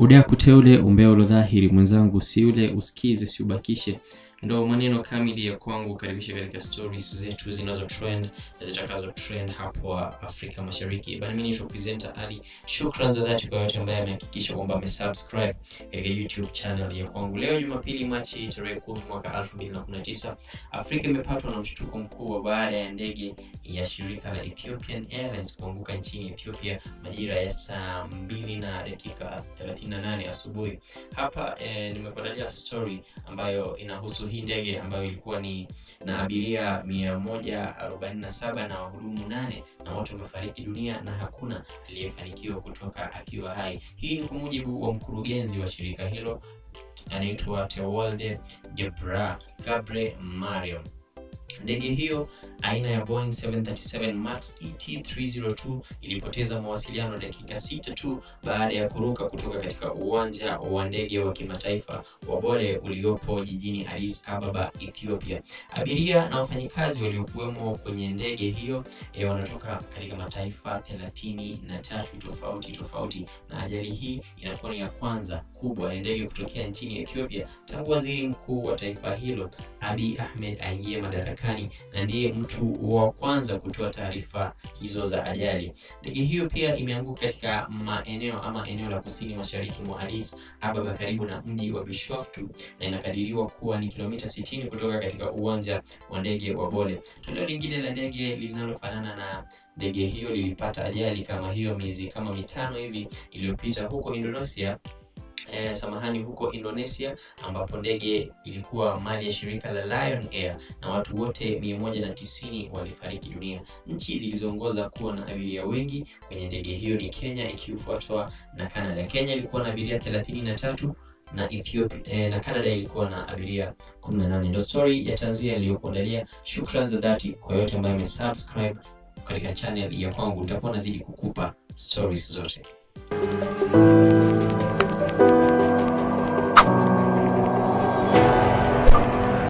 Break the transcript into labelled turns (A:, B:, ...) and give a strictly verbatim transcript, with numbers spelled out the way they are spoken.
A: Udea kuteule umbea ulodhahiri mwenzangu si ule usikize si ubakishe. Ndo maneno kamili ya kwangu. Karibisha katika stories zetu zinazo trend na zitakazo trend hapo Afrika Mashariki. Bana mimi ni show presenter Ali. Shukrani za dhati kwa yote ambaye amehakikisha kwamba amesubscribe katika YouTube channel ya kwangu. Leo Jumapili Machi tarehe kumi mwaka elfu mbili na kumi na tisa, Afrika imepatwa na mshtuko mkubwa baada ya ndege ya shirika la Ethiopian Airlines kuanguka nchini Ethiopia majira ya saa mbili na dakika thelathini na nane asubuhi. Hapa eh, nimekuandalia story ambayo inahusu hii ndege ambayo ilikuwa ni na abiria mia moja arobaini na saba na wahudumu nane, na wote wamefariki dunia na hakuna aliyefanikiwa kutoka akiwa hai. Hii ni kwa mujibu wa mkurugenzi wa shirika hilo, anaitwa Tewolde Gebra Gabre Mariam. Ndege hiyo aina ya Boeing seven thirty-seven Max E T three oh two ilipoteza mawasiliano dakika sita tu baada ya kuruka kutoka katika uwanja wa ndege wa kimataifa wa Bole uliopo jijini Addis Ababa, Ethiopia. Abiria na wafanyikazi waliokuwemo kwenye ndege hiyo e, wanatoka katika mataifa thelathini na tatu tofauti tofauti, na ajali hii inakuwa ni ya kwanza kubwa ya ndege kutokea nchini Ethiopia tangu waziri mkuu wa taifa hilo Abiy Ahmed aingie madarakani, na ndiye mtu wa kwanza kutoa taarifa hizo za ajali. Ndege hiyo pia imeanguka katika maeneo ama eneo la kusini mashariki mwa Addis Ababa karibu na mji wa Bishoftu, na inakadiriwa kuwa ni kilomita sitini kutoka katika uwanja wa ndege wa Bole. Toleo lingine la ndege linalofanana na ndege hiyo lilipata ajali kama hiyo miezi kama mitano hivi iliyopita huko Indonesia. Eh, samahani huko Indonesia, ambapo ndege ilikuwa mali ya shirika la Lion Air na watu wote mia moja na tisini walifariki dunia. Nchi zilizoongoza kuwa na abiria wengi kwenye ndege hiyo ni Kenya ikifuatwa na Canada. Kenya ilikuwa na abiria thelathini na tatu na Ethiopia eh, na Canada ilikuwa na abiria kumi na nane. Ndio story ya tanzia niliyokuandalia. Shukrani za dhati kwa yote ambaye amesubscribe katika channel ya kwangu. Nitakuwa nazidi kukupa stories zote.